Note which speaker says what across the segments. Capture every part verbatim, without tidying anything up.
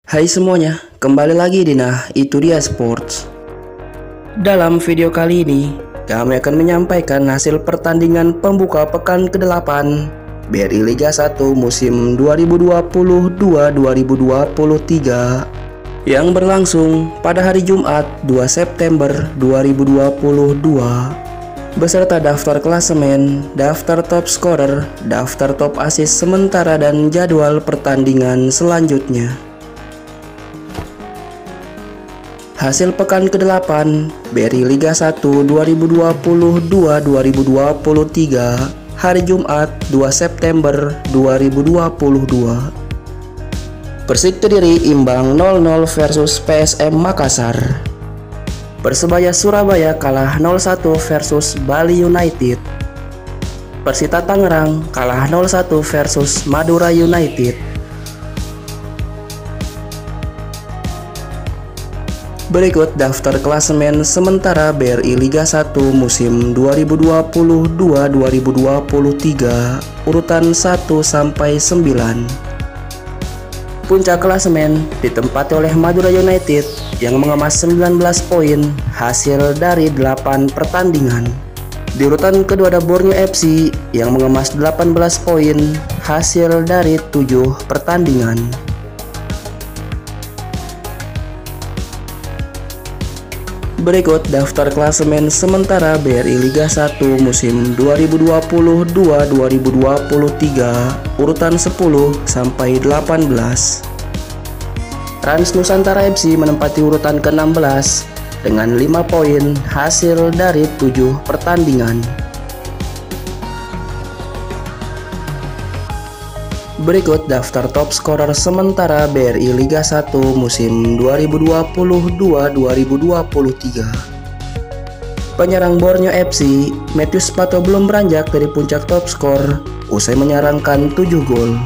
Speaker 1: Hai semuanya, kembali lagi di Nah Itu Dia Sports. Dalam video kali ini, kami akan menyampaikan hasil pertandingan pembuka pekan kedelapan B R I Liga satu musim dua ribu dua puluh dua dua ribu dua puluh tiga yang berlangsung pada hari Jumat dua September dua ribu dua puluh dua beserta daftar klasemen, daftar top scorer, daftar top assist sementara dan jadwal pertandingan selanjutnya. Hasil pekan kedelapan B R I Liga satu dua ribu dua puluh dua dua ribu dua puluh tiga hari Jumat dua September dua ribu dua puluh dua. Persik Kediri imbang nol nol versus P S M Makassar. Persebaya Surabaya kalah nol satu versus Bali United. Persita Tangerang kalah nol satu versus Madura United. Berikut daftar klasemen sementara B R I Liga satu musim dua ribu dua puluh dua dua ribu dua puluh tiga urutan satu sampai sembilan. Puncak klasemen ditempati oleh Madura United yang mengemas sembilan belas poin hasil dari delapan pertandingan. Di urutan kedua ada Borneo F C yang mengemas delapan belas poin hasil dari tujuh pertandingan. Berikut daftar klasemen sementara B R I Liga satu musim dua ribu dua puluh dua dua ribu dua puluh tiga urutan sepuluh sampai delapan belas. Rans Nusantara F C menempati urutan ke enam belas dengan lima poin hasil dari tujuh pertandingan. Berikut daftar top scorer sementara B R I Liga satu musim dua ribu dua puluh dua dua ribu dua puluh tiga. Penyerang Borneo F C, Matthews Pato belum beranjak dari puncak top skor usai menyarangkan tujuh gol.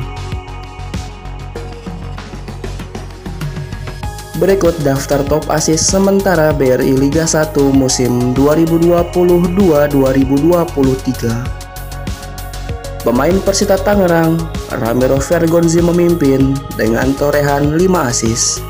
Speaker 1: Berikut daftar top assist sementara B R I Liga satu musim dua ribu dua puluh dua dua ribu dua puluh tiga. Pemain Persita Tangerang, Ramiro Vergonzi memimpin dengan torehan lima assist.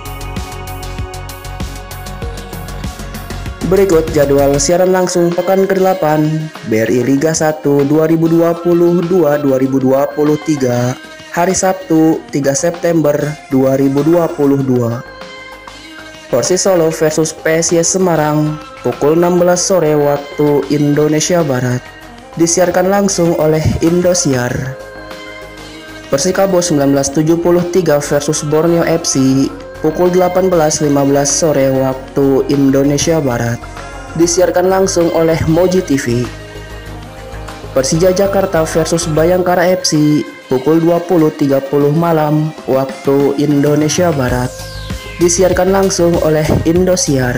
Speaker 1: Berikut jadwal siaran langsung pekan kedelapan B R I Liga satu dua ribu dua puluh dua dua ribu dua puluh tiga hari Sabtu tiga September dua ribu dua puluh dua. Persis Solo versus P S I S Semarang pukul enam belas sore waktu Indonesia Barat. Disiarkan langsung oleh Indosiar. Persikabo seribu sembilan ratus tujuh puluh tiga versus Borneo F C pukul delapan belas lima belas sore waktu Indonesia Barat. Disiarkan langsung oleh Moji T V. Persija Jakarta versus Bayangkara F C pukul dua puluh tiga puluh malam waktu Indonesia Barat. Disiarkan langsung oleh Indosiar.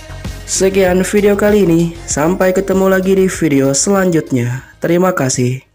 Speaker 1: Sekian video kali ini, sampai ketemu lagi di video selanjutnya. Terima kasih.